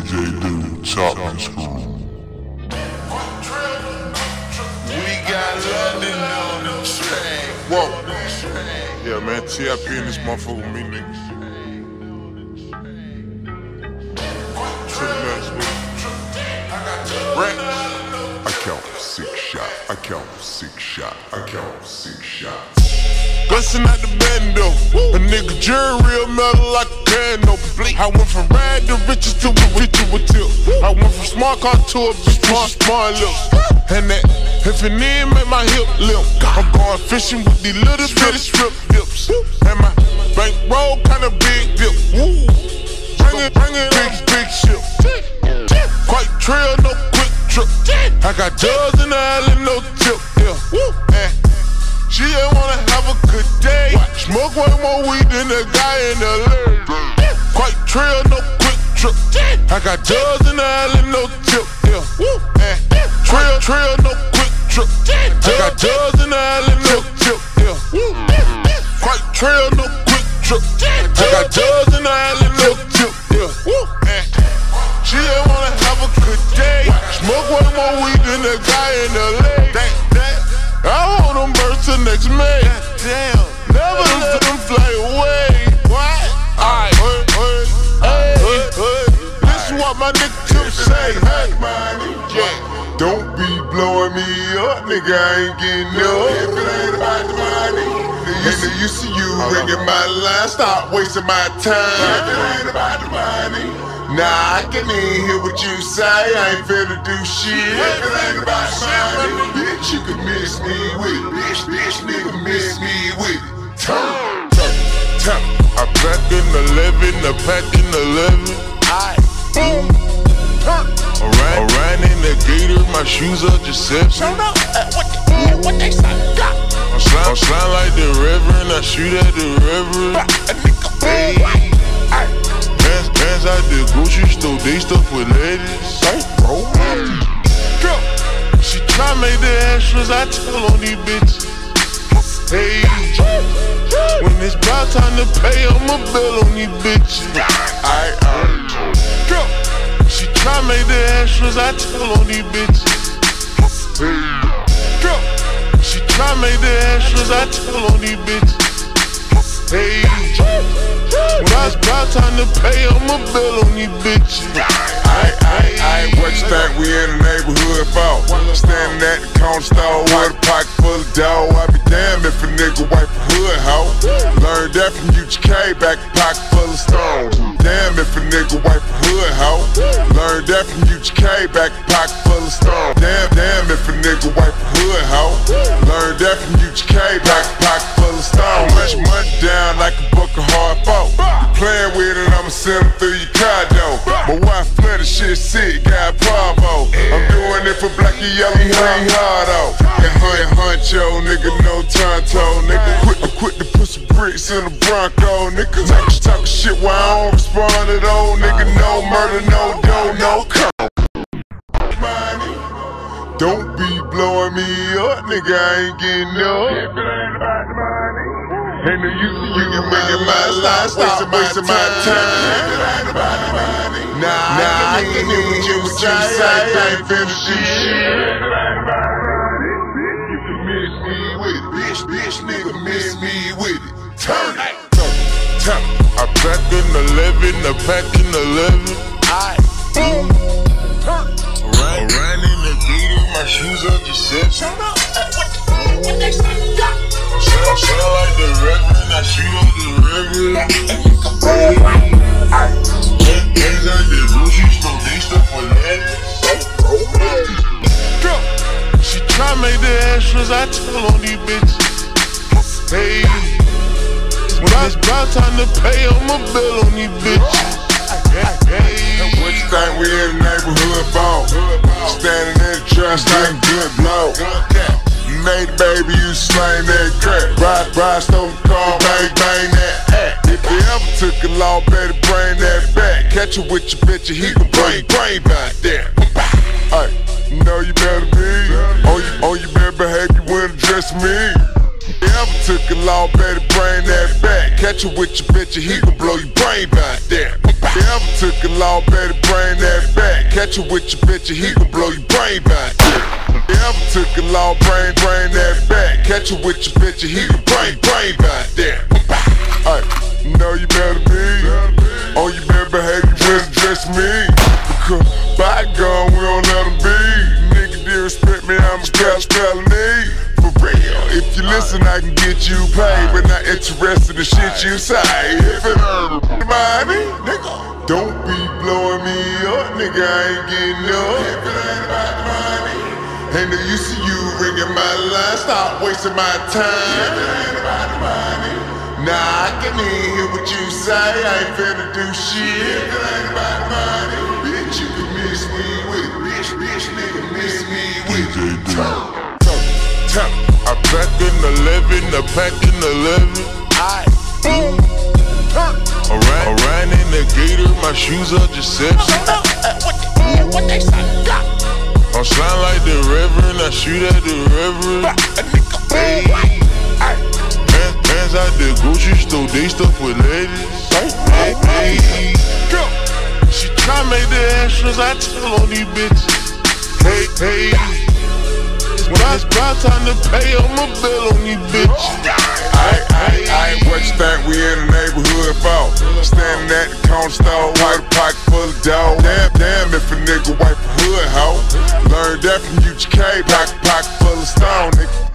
DJ Dude, Chopman Screw. We got London on the track. Whoa. Yeah, man, TIP in this motherfucker with me, niggas. To the next one. I count 6 shots. I count 6 shots. I count 6 shots. Bustin' out the bando, a nigga jury real metal like a can open. I went from rad to riches to a richer with tip. I went from smart car to a bitch smart lips. And that, if it need make my hip limp. I'm going fishing with these little bitty strip dips. And my bankroll kinda big dip. Woo. Bring it big ship. Quite trail, no quick trip. I got dubs in the alley, no tip. Yeah. And she ain't wanna have a good day. Smoke way more weed than the guy in LA. Quite trail, no quick trip. I got dubs in the alley, no tip. Yeah. Trail, no quick trip. I got dubs in the alley, no tip. Yeah. Quite trail, no quick trip. I got dubs in the alley, no tip. Yeah. She ain't wanna have a good day. Smoke way more weed than the guy in LA. I want them birds till next May. Damn. Never let them fly away. What? Alright. Listen what my nigga Tip say. Hey, yeah. Don't be blowing me up, nigga. I ain't getting up. If it ain't about the money. They used to you ringing my line. Stop wasting my time. If it ain't about the money. Nah, I can't even hear what you say. I ain't finna do shit. If it ain't about money, bitch, you can miss me with it. Bitch, nigga, miss me with it. Turn. I pack in 11, I pack in 11. I ran in the gator, my shoes are Giuseppe. What they say? I slime like the reverend, I shoot at the reverend. Hey. Hands out the grocery store, they stuff with ladies. She try make the extras, I tell on these bitches. Hey, when it's about time to pay, I'ma bill on these bitches. She try make the extras, I tell on these bitches. Hey, she try make the extras, I tell on these bitches. Hey, when it's about time to pay, I'ma bill on these bitches. What you think we in the neighborhood for? Standing at the corner store with a pocket full of dough. I be damned if a nigga wipe a hood, ho. Learned that from UGK, back pocket full of stones. Damn if a nigga wipe a hood, ho. Learned that from UGK, back pocket full of stones. Damn if a nigga wipe a hood, ho. Learned that from UGK, back pocket full of stones. Much money down like a book of hard folk. Playing with it, I'ma send them through your condo. My wife flooded shit sick, got Bravo. I'm doing it for black and yellow, ain't hard out. And huncho, nigga, no tonto, nigga. Quit to put some bricks in the Bronco, nigga. Niggas talking shit while I don't respond at all, nigga. No murder, no dough, no come. Don't be blowing me up, nigga. I ain't getting up. If it ain't about the money. Ain't no use in you making my line, stop wasting my time. If it ain't about the money. Nah, I can't hear what you say. I ain't finna shoot shit. You can miss me with it. Bitch, nigga, miss me with it. Turn it. I pack in 11, I pack in 11. I ran in the gator, my shoes are Giuseppe. What they say? I sound like the reverend, I shoot up the reverend. Hands out the grocery store, they stuff with ladies. She try make the extras, I tell on these bitches. Hey, when it's about time to pay, I'ma bill on these bitches. Hey, what you think we in the neighborhood for? Standing in the trash like good blow. Made baby, you slang that crack. Ride stole the car, bang that. If you ever took a law, better bring that back. Catch you with your bitch, he gon' brain back there. Ay, you know you better be on you better behave, you wouldn't address me. If you ever took a law, better bring that back. Catch you with your bitch, he gon' blow your brain back there. If you Ever took a law, better bring that back. Catch you with your bitch, he gon' blow your brain back. Ever took a law, bring that back. Catch you with your bitch, he gon' brain back there. Ay, you know you better be. Oh, you better behave, you better dress me. Because bygone, we don't let them be. Nigga disrespect me, I'm a felony. For real, if you listen, I can get you paid, but not interested in shit you say. If it ain't money, nigga, don't be blowing me up, nigga, I ain't getting up. If it ain't about the money, ain't no use of you ringing my line, stop wasting my time. If it ain't about the money, nah, I can hear what you say, I ain't finna do shit. If it ain't about the money, bitch, you can miss me with, bitch, nigga, miss me with. I pack in 11, I pack in 11. I ran in the gator, my shoes are deception. What they say? I'm slime like the reverend, I shoot at the reverend. Hey, hands out the grocery store, they stuff with ladies. Hey, she try make the extras, I tell on these bitches. Hey. When it's about time to pay, I'ma bill on these bitches. Ay, what you think we in the neighborhood for? Standing at the corner store, white pocket full of dough. Damn if a nigga wipe a hood, ho. Learned that from UGK, pocket full of stone, nigga.